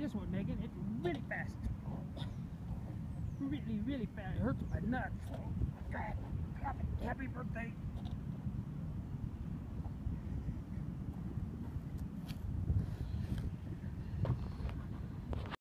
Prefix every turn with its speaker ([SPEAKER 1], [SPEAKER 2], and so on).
[SPEAKER 1] this one, Megan. It's really fast. Really, really fast. It hurts my nuts. God, happy birthday.